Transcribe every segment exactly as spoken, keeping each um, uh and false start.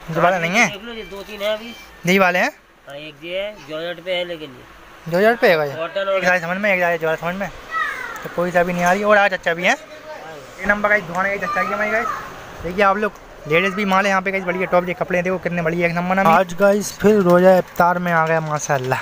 जो वाले नहीं है, दो तीन है अभी यही वाले हैं। एक जी है जॉर्जेट पे है, लेकिन ये जॉर्जेट पे है भाई। कॉटन और एक समझ में, एक जाए समझ में, तो कोई सा भी नहीं आ रही। और आज अच्छा भी है एक नंबर का दुकान है, अच्छा है गाइस। देखिए आप लोग लेडीज भी माल है यहाँ पे गाइस, बढ़िया टॉप के कपड़े देखो कितने बढ़िया एक नंबर। आज गाइस फिर रोजा इफ्तार में आ गया माशाल्लाह।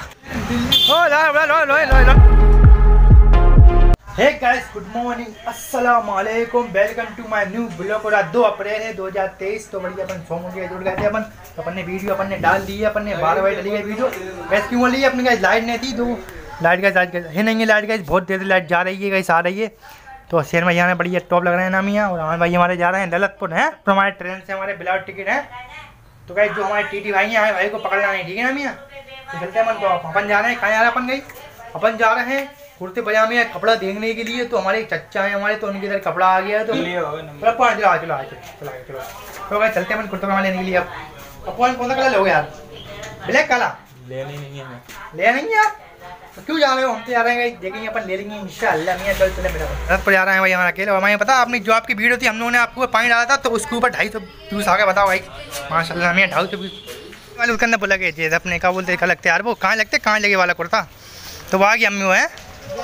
हे गाइस, गुड मॉर्निंग, अस्सलाम वालेकुम, welcome to my new blog. और आज दो अप्रैल है दो हज़ार तेईस। तो बढ़िया अपन सौ मुझे जुड़ गए थे अपन, तो अपन ने वीडियो अपन ने डाल दी है, अपन ने बारह बजे डाली गई वीडियो। गैस क्यों बोली है अपनी गाइस, लाइट नहीं थी तो लाइट गैस आज है नहीं है लाइट गैस, बहुत देर से लाइट जा रही है गाइस, आ रही है। तो शहर में यहाँ बढ़िया टॉप लग रहे हैं नामिया। और हमारे भाई हमारे जा रहे हैं ललितपुर हैं, तो हमारे ट्रेन से हमारे विदाउट टिकट है। तो गाइस जो हमारे टी टी भाई हैं, हमारे भाई को पकड़ जाना है, ठीक है ना मियाँ। तो चलते हैं अपन, तो अपन जा रहे हैं, कहाँ जा रहे हैं अपन गई, अपन जा रहे हैं कुर्ते पजामे या कपड़ा देखने के लिए। तो हमारे चच्चा है हमारे, तो उनके इधर कपड़ा आ गया है, तो चलो चलो चलो चलो चलो तो भाई चलते हैं अपन कुर्ते पजामा लेने के लिए। अब अपन कौन सा कलर लोगे यार, ब्लैक काला लेनी नहीं है, ले नहीं यार, तो क्यों जा रहे हो, हम तो जा रहे हैं देखेंगे अपन ले लेंगे इंशाल्लाह। मियां चल चले मेरा रथ पर जा रहे हैं भाई हमारा अकेले। और हमें पता आपने जो आपकी वीडियो थी हम लोगों ने आपको पानी डाला था, तो उसके ऊपर ढाई सौ व्यूज आ गए, बताओ भाई माशाल्लाह। मियां ढाई सौ व्यूज वाले उसके अंदर बोला गया जैसे अपने क्या बोलते क्या लगते यार, वो कहाँ लगते कहाँ लगे वाला कुर्ता, तो वो आ गया अम्मी वो है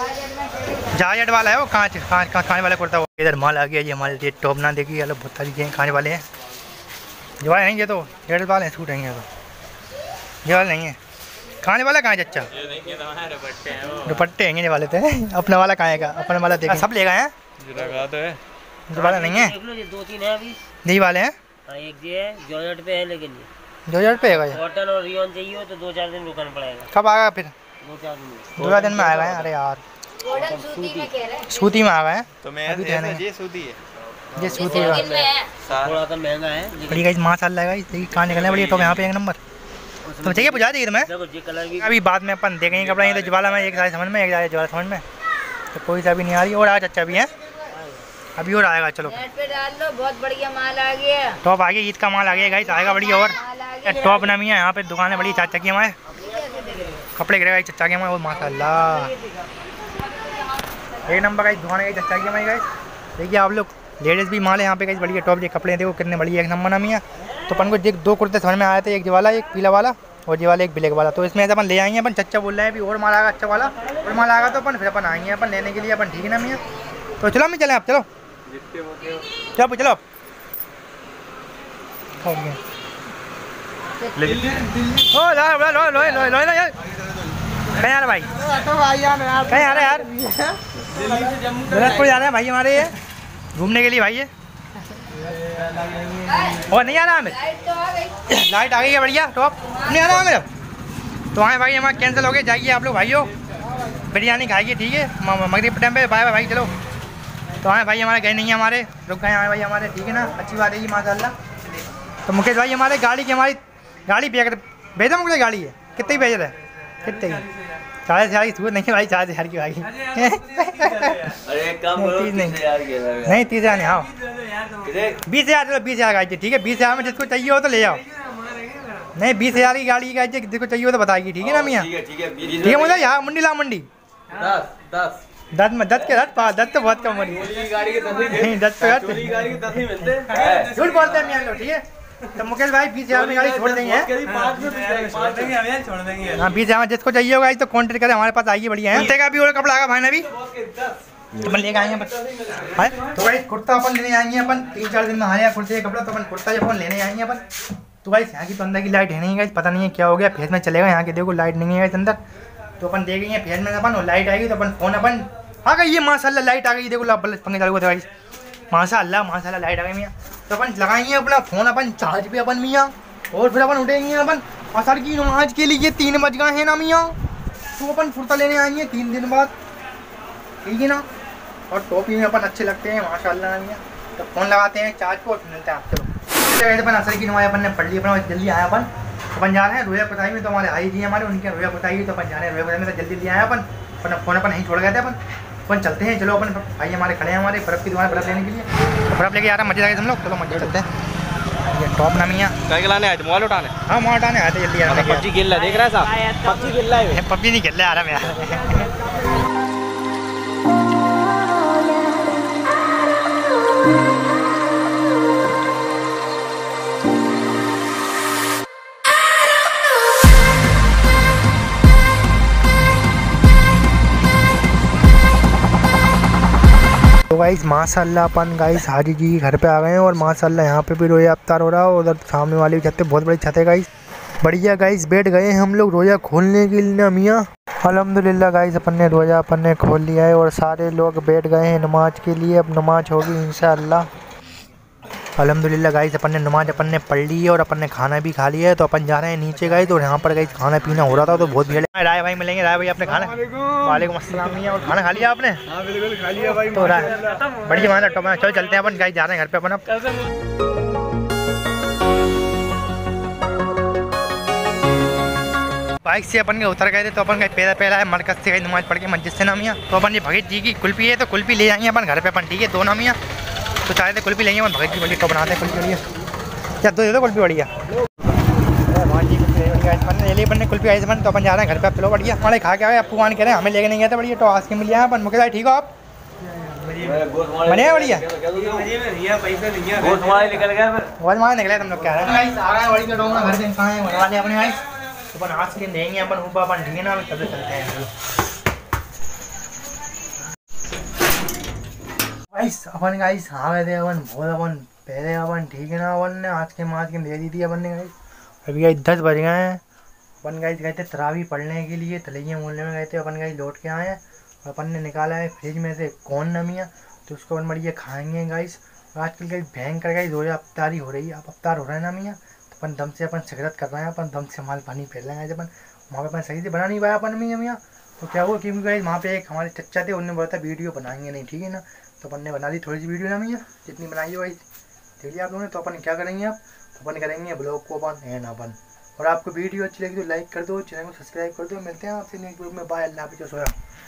जायट वाला है, वो कांच कांच खाने वाला कुर्ता। इधर माल आ गया जी हमारे लिए, टॉप ना देखिए अलग बहुत सारी चीज़ें खाने वाले हैं। जो वाले नहीं, ये तो रेड वाले हैं, सूट हैं, तो ये वाले नहीं है। खाने वाला कहाँ है चच्चा, दुपट्टे हैं ये वाले थे। अपने वाला कहाँ है, अपने वाला देखा सब ले गए हैं, जो वाला नहीं है दो तीन है अभी, यही वाले हैं। एक जी है जॉर्जेट पे है, लेकिन ये जॉर्जेट पे है कॉटन और रियॉन चाहिए हो तो दो चार दिन रुकना पड़ेगा। कब आएगा फिर, दो चार दिन दो चार दिन में आएगा। अरे यार सूती में आ गए हैं, तो मैं अभी ये सूती है, ये सूती थोड़ा सा महंगा है, बड़ी गाइस माशाल्लाह गाइस। देखिए कहाँ निकलने बढ़िया टॉप यहाँ पे एक नंबर। तो चाहिए बुझा दी मैं अभी बाद में अपन देखेंगे कपड़ा। ये तो ज्वाला में एक जाए समझ में, एक जाए ज्वाला समझ में, तो कोई सा भी नहीं आ रही। और आज अच्छा भी है, अभी और आएगा। चलो पे डाल दो, बहुत बढ़िया माल आ गया, टॉप आ गया, ईद का माल आ गया गाइस, आएगा बढ़िया। और टॉप नामी है यहाँ पे दुकान है बड़ी चाचा की हमारे, कपड़े गिरे चचा के हमारे, माशाल्लाह एक नंबर का दुकान है चचा की हमारी गाइस। देखिए आप लोग लेडीज़ भी माल है यहाँ पे गाइस, बढ़िया टॉप के कपड़े देखो कितने बढ़िया एक नंबर नामी है। तो अपन को देख दो कुर्ते समझ में आए थे, एक वाला एक पीला वाला और ये वाला एक ब्लैक वाला। तो इसमें से अपन ले आएंगे। अपन चच्चा बोल रहे हैं अभी और माल आएगा अच्छा वाला, और माल आएगा तो अपन फिर अपन आएंगे अपन लेने के लिए अपन, ठीक है ना मियाँ। तो चलो हम चलें आप, चलो चलो चलो कहीं यार भाई, कहीं आ रहे यार, ललितपुर जा रहे हैं भाई हमारे ये घूमने के लिए भाई ये। और नहीं आ रहा हमें, लाइट आ गई है बढ़िया टॉप, नहीं आ रहा हमें। तो हाँ भाई हमारा कैंसिल हो गया, जाइए आप लोग भाइयों बिरयानी खाइए, ठीक है मगरिब टाइम पे, बाय बाय भाई चलो। तो हाँ भाई हमारे गए नहीं है, हमारे रुक गए हमारे भाई हमारे, ठीक है ना, अच्छी बात है ये माशाल्लाह। तो मुकेश भाई हमारे गाड़ी की हमारी गाड़ी भेज भेजा मुझे गाड़ी है, कितने ही भेज रहे कितने ही साढ़े हजार की सूरत नहीं है भाई, चार हजार की भाई नहीं तीस हजार नहीं, हाँ बीस हजार चलो बीस हजार गाड़ी, ठीक है बीस हजार में जिसको चाहिए हो तो ले जाओ। नहीं बीस हजार की गाड़ी की जिसको चाहिए हो तो बताइए, ठीक है ना मियाँ, ठीक है मुझे यहाँ मंडी ला मंडी दस दस में दस के दस पाँच दस तो बहुत कम मंडी नहीं, दस पे झूठ बोलते हैं मियाँ लोग, ठीक है। तो मुकेश भाई बीस हजार में गाड़ी छोड़ देंगे, हाँ बीस हजार जिसको चाहिए होगा तो कॉन्टेक्ट करें, हमारे पास आइए बढ़िया है। का भी और कपड़ा आएगा भाई ने भी तो अपन लेके आएंगे अपन। तो भाई कुर्ता अपन लेने आएंगे अपन, तीन चार दिन में आ रहा कुर्ते का कपड़ा, तो अपन कुर्ता अपन लेने आएंगे अपन। तो भाई यहाँ की तो अंदर की लाइट है नहीं गाइस, पता नहीं है क्या हो गया, फेस में चलेगा यहाँ की देखो लाइट नहीं है गाइस अंदर। तो अपन देखेंगे फेस में अपन, और लाइट आएगी तो अपन फोन अपन आ गई, ये माशाल्लाह लाइट आ गई देखो, पंखे चालू होते भाई माशाल्लाह माशाल्लाह लाइट आ गई मियाँ। तो अपन लगाएंगे अपना फ़ोन अपन चार्ज पे अपन मियाँ, और फिर अपन उठेंगे अपन असर की नमाज के लिए, तीन बज गए हैं ना मियाँ। तो अपन कुर्ता लेने आएंगे तीन दिन बाद, ठीक है ना। और टोपी में अपन अच्छे लगते हैं माशाल्लाह मियाँ। तो फ़ोन लगाते हैं चार्ज पे और मिलते हैं आप, चलो अपन असर की नमाज अपन ने पढ़ ली, अपना जल्दी आया अपन अपन जा रहे हैं रोया पुताई में। तो हमारे आई जी हमारे उनके रोया पुताई, तो अपन जा रहे हैं रोया पुताई में, तो जल्दी जल्दी आया अपन अपन फ़ोन अपन नहीं छोड़ गए थे अपन अपन चलते हैं। चलो अपन भाई हमारे खड़े हैं हमारे बर्फ़ की दुकान, बर्फ़ लेने के लिए, तो बर्फ़ लेके आ रहा है मजे आए हम लोग। चलो मजे चलते हैं। ये टॉप ना मियाँ क्या लाने आए थे, मोबाइल उठाने, हाँ मोबाइल उठाने आए थे, जल्दी आ रहा है। पबजी खेल रहा है देख रहा है साहब, पबजी खेल रहा है, पबजी नहीं खेल रहा आ रहा मैं गाइस माशाल्लाह अपन गाइस हाजी जी घर पे आ गए हैं और माशाल्लाह यहाँ पे भी रोज़ा अफ्तार हो रहा है। उधर सामने वाली छत पे बहुत बड़ी छत है गाइस, बढ़िया गाइस। बैठ गए हैं हम लोग रोज़ा खोलने के लिए ना मियाँ। अल्हम्दुलिल्लाह गाइस अपन ने रोज़ा अपन ने खोल लिया है और सारे लोग बैठ गए हैं नमाज के लिए। अब नमाज होगी इंशाअल्लाह। अल्हम्दुलिल्लाह गाइस अपन ने नमाज अपन ने पढ़ ली है और अपन ने खाना भी खा लिया है। तो अपन जा रहे हैं नीचे गाइस और यहाँ पर गाइस खाना पीना हो रहा था तो बहुत भीड़ है। राय भाई मिलेंगे। राय भाई आपने खाना? वालेकुम अस्सलाम मियां। और खाना खा लिया आपने? हाँ बिल्कुल खा लिया भाई। तो राय बढ़िया माना टॉप। चलो चलते हैं अपन गाइस, जा रहे हैं घर पे अपन अब। बाइक से अपन के उतर गए थे तो अपन का पहला पहला है मरकज से गई नमाज पढ़ के मस्जिद से ना मियाँ। तो अपन ये भगत जी की कुल्फी है तो कुल्फी ले जाएंगे अपन घर पे अपन, ठीक है? दो ना मियाँ तो चाहे थे कुल्फी लेंगे अपन भगत जी बड़ी तो बनाते हैं कुल्फी बढ़िया। क्या दो दे दो कुल्फी बढ़िया। ले ली अपन ने कुल्फी आई अपन तो अपन जा रहे हैं घर पे। चलो बढ़िया हमारे खा के आए। आपको मान कह रहे हैं हमें लेके नहीं गए थे बढ़िया तो आज के मिल जाए अपन। मुकेश भाई ठीक हो आप? बने बढ़िया वजमान निकले तुम लोग क्या रहे हैं? आ रहा है बड़ी कटोंगा घर से कहाँ है होने वाले अपने भाई तो अपन आज के दिन देंगे अपन ऊपर अपन, ठीक है ना? तब चलते हैं गाइस। अपन गाइस आ गए थे अपन बहुत अपन पहले अपन, ठीक है ना? अपन ने आज के माज के दे दी थी अपन ने गाइस। अभी गाइस दस बज गए हैं। अपन गाइस गए थे तरावी पढ़ने के लिए तलैया मोहल्ले में गए थे अपन गाइस। लौट के आए हैं और अपन ने निकाला है फ्रिज में से कौन नमिया तो उसको अपन बढ़िया खाएंगे गाइस। आजकल गाइस भयंकर गाइस रोज़ा अफ्तारी हो रही है। अब अफ्तार हो रहा है ना मियाँ तो अपन दम से अपन सिगरेट कर रहे हैं। अपन दम से माल पानी फेर रहे हैं। अपन वहाँ पे अपन सही से बना नहीं पाया अपन मियाँ मियाँ तो क्या हुआ क्योंकि गाइस वहाँ पे एक हमारे चच्चा थे उन्होंने बोला था वीडियो बनाएंगे नहीं, ठीक है ना? तो अपन ने बना दी थोड़ी सी वीडियो ना मियाँ जितनी बनाई है भाई देख लिया आप लोगों ने। तो अपन क्या करेंगे अब तो अपन करेंगे ब्लॉग को अपन एंड अपन। और आपको वीडियो अच्छी लगी तो लाइक कर दो, चैनल को सब्सक्राइब कर दो। मिलते हैं आपसे नेक्स्ट वीडियो में। बाय, अल्लाह हाफिज़। सोया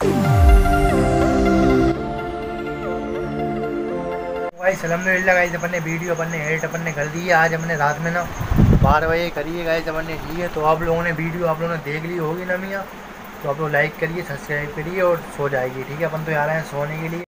गाइस अल्हम्दुलिल्लाह गाइस अपन ने वीडियो अपन ने एडिट अपन ने कर दी है आज हमने रात में ना बारह बजे करिए गाइस अपन ने, ठीक है? तो आप लोगों ने वीडियो आप लोगों ने देख ली होगी ना मियाँ तो आप लोग लाइक करिए सब्सक्राइब करिए और सो जाएगी, ठीक है? अपन तो जा रहे हैं सोने के लिए।